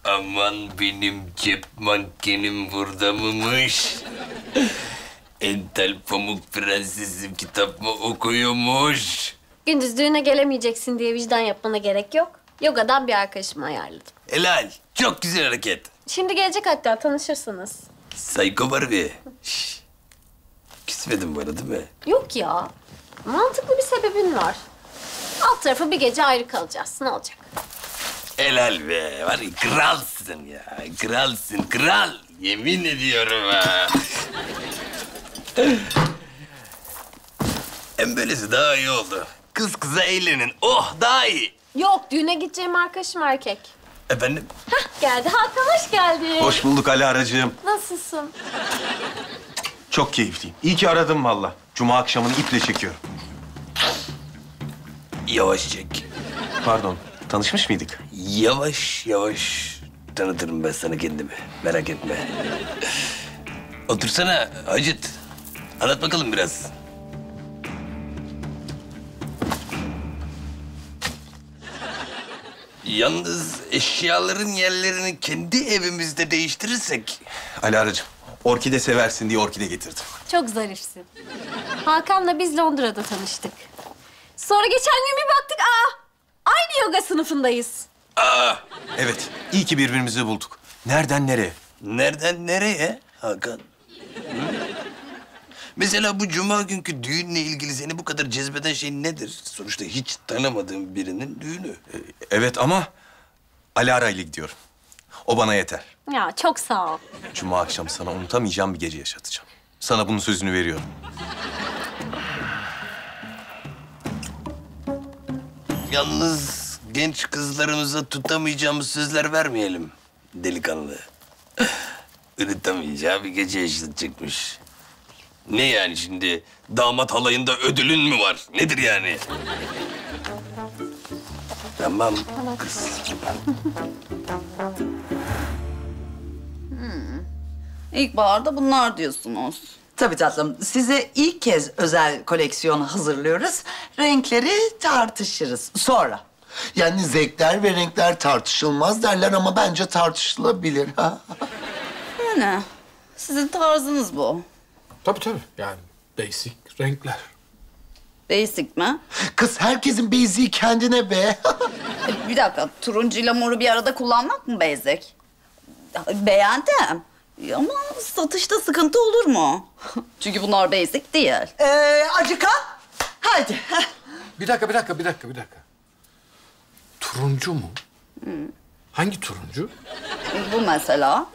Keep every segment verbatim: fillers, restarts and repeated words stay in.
Aman benim cep mankenim burada mıymış? Entel Pamuk Prensesim kitap mı okuyormuş? Gündüz düğüne gelemeyeceksin diye vicdan yapmana gerek yok. Yoga'dan bir arkadaşımı ayarladım. Helal. Çok güzel hareket. Şimdi gelecek hatta, tanışırsınız. Psycho Barbie. Şş. Küsmedin bana değil mi? Yok ya. Mantıklı bir sebebin var. Alt tarafı bir gece ayrı kalacağız. Ne olacak? Helal be. Var ya kralsın ya. Kralsın kral. Yemin ediyorum ha. Hem böylesi daha iyi oldu. Kız kıza eğlenin. Oh daha iyi. Yok, düğüne gideceğim arkadaşım erkek. Efendim? Hah, geldi. Hakan hoş geldin. Hoş bulduk Alara'cığım. Nasılsın? Çok keyifliyim. İyi ki aradım valla. Cuma akşamını iple çekiyorum. Yavaş çek. Pardon, tanışmış mıydık? Yavaş yavaş tanıtırım ben sana kendimi. Merak etme. Otursana Hacit. Anlat bakalım biraz. Yalnız eşyaların yerlerini kendi evimizde değiştirirsek... Alara'cığım, orkide seversin diye orkide getirdim. Çok zarifsin. Hakan'la biz Londra'da tanıştık. Sonra geçen gün bir baktık, aa, aynı yoga sınıfındayız. Aa! Evet, iyi ki birbirimizi bulduk. Nereden nereye? Nereden nereye Hakan? Hı? Mesela bu cuma günkü düğünle ilgili seni bu kadar cezbeden şey nedir? Sonuçta hiç tanımadığım birinin düğünü. Ee, evet ama Alara ile gidiyorum. O bana yeter. Ya çok sağ ol. Cuma akşamı sana unutamayacağım bir gece yaşatacağım. Sana bunun sözünü veriyorum. Yalnız genç kızlarımıza tutamayacağımız sözler vermeyelim delikanlı. Unutamayacağı bir gece yaşatacakmış. Ne yani şimdi? Damat halayında ödülün mü var? Nedir yani? Tamam kız. İlkbaharda bunlar diyorsunuz. Tabii tatlım. Size ilk kez özel koleksiyon hazırlıyoruz. Renkleri tartışırız sonra. Yani zevkler ve renkler tartışılmaz derler ama bence tartışılabilir. Ha? Yani sizin tarzınız bu. Tabii tabii. Yani basic renkler. Basic mi? Kız herkesin beziği kendine be. E, bir dakika, turuncuyla moru bir arada kullanmak mı basic? Beğendim. Ama satışta sıkıntı olur mu? Çünkü bunlar basic değil. Ee, Acıka, hadi. Bir dakika, bir dakika, bir dakika, bir dakika. Turuncu mu? Hangi turuncu? Bu mesela.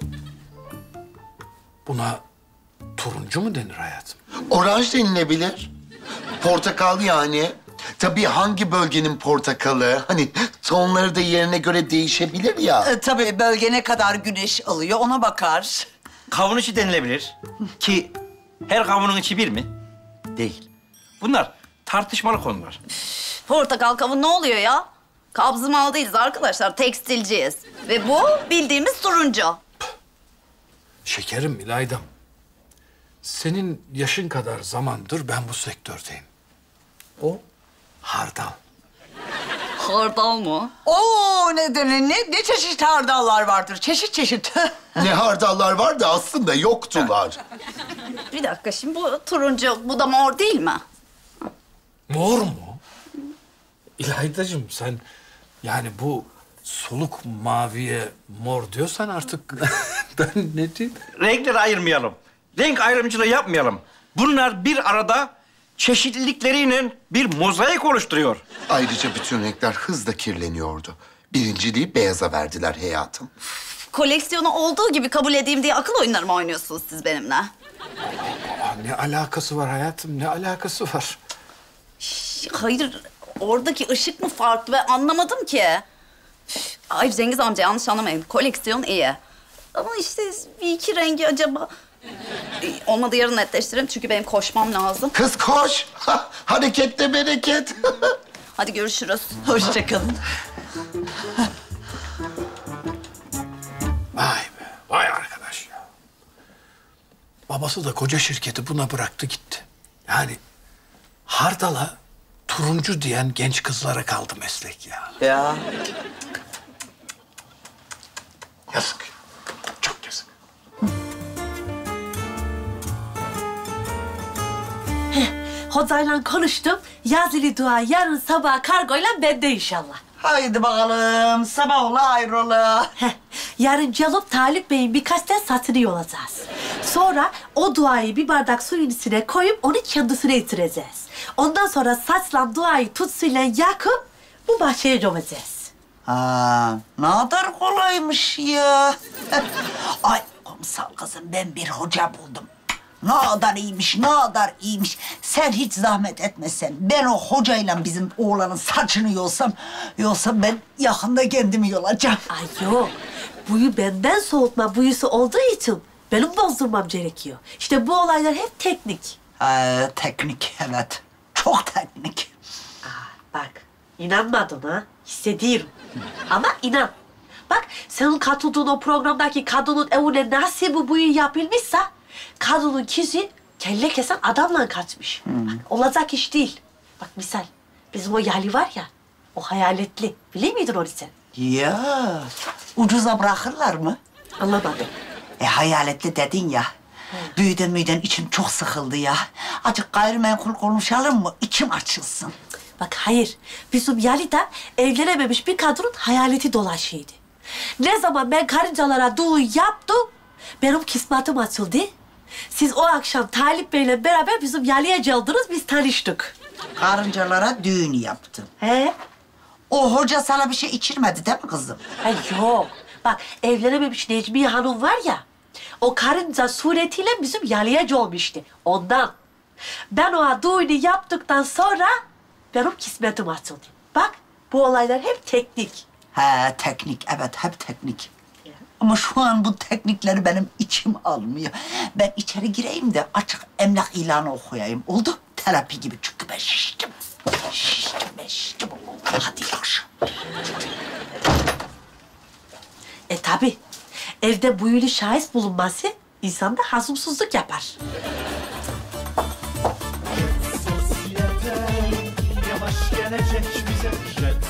Buna turuncu mu denir hayatım? Oranj denilebilir. Portakal yani. Tabii hangi bölgenin portakalı? Hani tonları da yerine göre değişebilir ya. Ee, tabii bölge ne kadar güneş alıyor ona bakar. Kavun içi denilebilir. Ki her kavunun içi bir mi? Değil. Bunlar tartışmalı konular. Portakal kavun ne oluyor ya? Kabzı mal değiliz arkadaşlar, tekstilciyiz. Ve bu bildiğimiz turuncu. Şekerim İlaydam. Senin yaşın kadar zamandır ben bu sektördeyim. O hardal. Hardal mı? Oo ne ne, ne çeşit hardallar vardır. Çeşit çeşit. Ne hardallar var da aslında yoktular. Bir dakika, şimdi bu turuncu, bu da mor değil mi? Mor mu? İlaydacığım sen yani bu soluk maviye mor diyorsan artık ben ne diyeyim? Renkleri ayırmayalım. Renk ayrımcılığı yapmayalım. Bunlar bir arada çeşitlilikleriyle bir mozaik oluşturuyor. Ayrıca bütün renkler hızla kirleniyordu. Birinciliği beyaza verdiler hayatım. Koleksiyonu olduğu gibi kabul edeyim diye akıl oyunları mı oynuyorsunuz siz benimle? Aa, ne alakası var hayatım, ne alakası var? Hayır, oradaki ışık mı farklı ve anlamadım ki. Üf, Ay Cengiz amca, yanlış anlamayın. Koleksiyon iyi. Ama işte bir iki rengi acaba... Ee, Olmadı yarın netleştirelim çünkü benim koşmam lazım. Kız koş. Ha, harekette bereket. Hadi görüşürüz. Hoşça kalın. Vay be, vay arkadaş ya. Babası da koca şirketi buna bıraktı gitti. Yani hardala turuncu diyen genç kızlara kaldı meslek ya. Ya. Yazık ya. Çok yazık. Hocayla konuştum. Yazılı dua yarın sabah kargoyla bende inşallah. Haydi bakalım, sabah ola hayrola. Heh, yarın Calıp Talip Bey'in birkaç tane satını yolacağız. Sonra o duayı bir bardak suyun içine koyup onu kendisine itireceğiz. Ondan sonra saçla duayı tutsuyla yakıp bu bahçeye gömeceğiz. Ha, ne kadar kolaymış ya. Ay kumsal kızım, ben bir hoca buldum. Ne kadar iyiymiş, ne kadar iyiymiş. Sen hiç zahmet etmesen, ben o hocayla bizim oğlanın saçını yolsam... ...yolsam ben yakında kendimi yolacağım. Ay yok, buyu benden soğutma buyusu olduğu için benim bozdurmam gerekiyor. İşte bu olaylar hep teknik. Ee, teknik, evet. Çok teknik. Aa, bak, inanmadın ha, hissediyorum. Ama inan. Bak, senin katıldığın o programdaki kadının evine nasıl bu buyu yapılmışsa... ...kadının kişi kelle kesen adamla kaçmış. Bak, olacak iş değil. Bak misal, bizim o Yali var ya, o hayaletli. Biliyor muydun onu sen? Ya, ucuza bırakırlar mı? Anlamadım. E hayaletli dedin ya. Büyüden müyden içim çok sıkıldı ya. Acık gayrimenkul konuşalım mı? İçim açılsın. Bak hayır, bizim Yali'de evlenememiş bir kadının hayaleti dolaşıyordu. Ne zaman ben karıncalara düğün yaptım, benim kısmetim açıldı. Siz o akşam Talip Bey'le beraber bizim Yali'ye geldiniz, biz tanıştık. Karıncalara düğün yaptın. He? O hoca sana bir şey içirmedi değil mi kızım? Ay yok. Bak evlenememiş Necmiye Hanım var ya, o karınca suretiyle bizim Yali'ye gelmişti. Ondan. Ben o düğünü yaptıktan sonra benim kısmetim açıldı. Bak bu olaylar hep teknik. He teknik, evet hep teknik. Ama şu an bu teknikleri benim içim almıyor. Ben içeri gireyim de açık emlak ilanı okuyayım. Oldu? Terapi gibi, çünkü ben şiştim. Şiştim, ben şiştim. Hadi yakşı. E tabi. Evde büyülü şahıs bulunması insanda hazımsızlık yapar. Yavaş gelecek bize